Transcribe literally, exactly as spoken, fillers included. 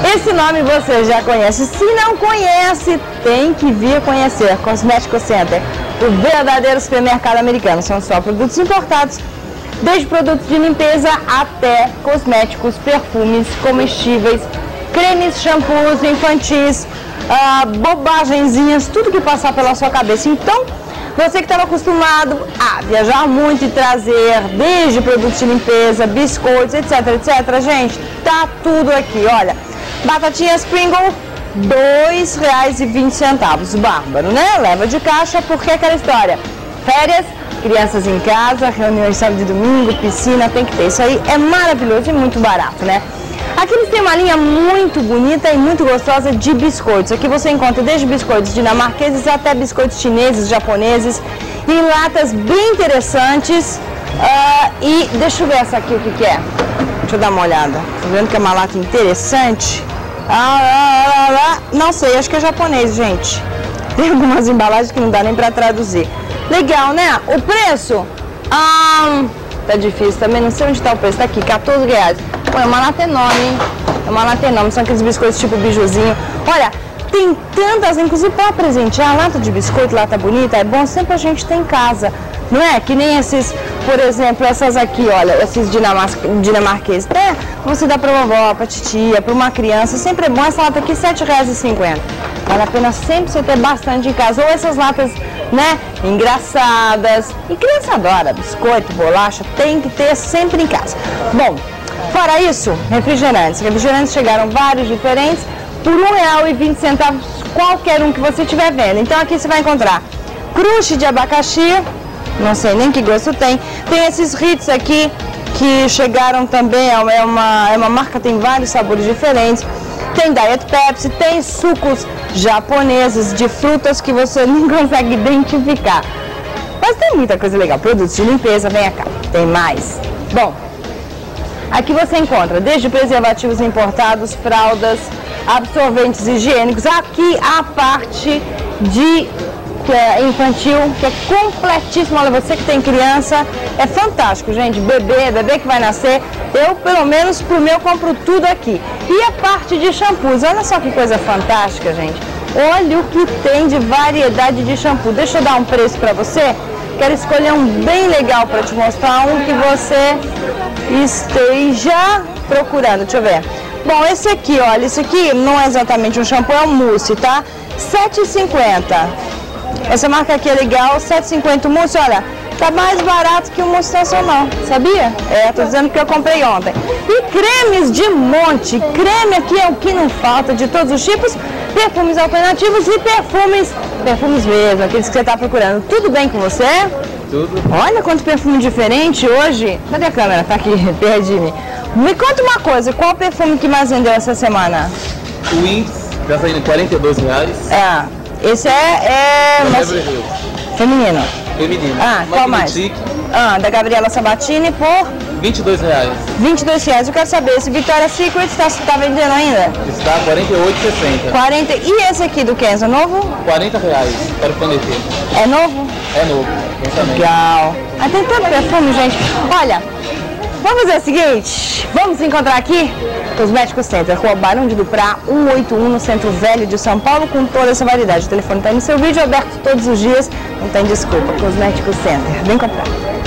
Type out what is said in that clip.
Esse nome você já conhece. Se não conhece, tem que vir conhecer. Cosmético Center, o verdadeiro supermercado americano. São só produtos importados, desde produtos de limpeza até cosméticos, perfumes, comestíveis, cremes, shampoos infantis, ah, bobagenzinhas, tudo que passar pela sua cabeça. Então, você que estava acostumado a viajar muito e trazer desde produtos de limpeza, biscoitos, etc, etc, gente, tá tudo aqui, olha. Batatinhas Pringle, dois reais e vinte centavos, bárbaro, né? Leva de caixa, porque aquela história, férias, crianças em casa, reuniões sábado e domingo, piscina, tem que ter. Isso aí é maravilhoso e muito barato, né? Aqui eles têm uma linha muito bonita e muito gostosa de biscoitos. Aqui você encontra desde biscoitos dinamarqueses até biscoitos chineses, japoneses, em latas bem interessantes. Uh, e deixa eu ver essa aqui, o que que é? Deixa eu dar uma olhada. Tô vendo que é uma lata interessante. Ah, ah, ah, ah, não sei, acho que é japonês, gente. Tem algumas embalagens que não dá nem pra traduzir. Legal, né? O preço? Ah, tá difícil também, não sei onde tá o preço. Tá aqui, quatorze reais. Pô, é uma lata enorme, hein? É uma lata enorme, são aqueles biscoitos tipo bijuzinho. Olha, tem tantas, inclusive para presentear, lata de biscoito, lata bonita, é bom sempre a gente ter em casa. Não é? Que nem esses, por exemplo, essas aqui, olha, esses dinamarqueses. É, você dá pra vovó, pra titia, pra uma criança, sempre é bom. Essa lata aqui, sete reais e cinquenta. Vale a pena sempre você ter bastante em casa. Ou essas latas, né, engraçadas. E criança adora biscoito, bolacha, tem que ter sempre em casa. Bom, fora isso, refrigerantes. Refrigerantes chegaram vários diferentes por um real e vinte centavos qualquer um que você estiver vendo. Então aqui você vai encontrar crush de abacaxi, não sei nem que gosto tem. Tem esses Ritz aqui que chegaram também, é uma, é uma marca, tem vários sabores diferentes. Tem Diet Pepsi, tem sucos japoneses de frutas que você nem consegue identificar. Mas tem muita coisa legal, produtos de limpeza, vem cá, tem mais. Bom, aqui você encontra desde preservativos importados, fraldas, absorventes higiênicos. Aqui a parte de que é infantil, que é completíssimo. Olha, você que tem criança, é fantástico, gente. Bebê, bebê que vai nascer, eu pelo menos pro meu compro tudo aqui. E a parte de shampoos, olha só que coisa fantástica, gente. Olha o que tem de variedade de shampoo. Deixa eu dar um preço para você. Quero escolher um bem legal para te mostrar, um que você esteja procurando. Deixa eu ver. Bom, esse aqui, olha, esse aqui não é exatamente um shampoo, é um mousse, tá? sete reais e cinquenta. Essa marca aqui é legal, sete reais e cinquenta o mousse, olha, tá mais barato que o mousse nacional, sabia? É, tô dizendo que eu comprei ontem. E cremes de monte, creme aqui é o que não falta, de todos os tipos, perfumes alternativos e perfumes, perfumes mesmo, aqueles que você tá procurando. Tudo bem com você? Tudo. Olha quanto perfume diferente hoje. Cadê a câmera? Tá aqui, perdi me. Me conta uma coisa, qual perfume que mais vendeu essa semana? O Wings, tá saindo quarenta e dois reais. É, esse é... é mas... Feminino. Feminino. Ah, qual mais? Ah, da Gabriela Sabatini por... vinte e dois reais. vinte e dois reais. Eu quero saber, esse Victoria's Secret está tá vendendo ainda? Está quarenta e oito reais e sessenta centavos. quarenta. E esse aqui do Kenzo, novo? quarenta reais para o Planeta. É novo? É novo, lançamento. Legal. Ah, tem tanto perfume, gente. Olha, vamos fazer o seguinte, vamos se encontrar aqui? Cosmético Center, Rua Barão de Duprá, cento e oitenta e um, no Centro Velho de São Paulo, com toda essa variedade. O telefone está aí no seu vídeo, aberto todos os dias, não tem desculpa. Cosmético Center, vem comprar.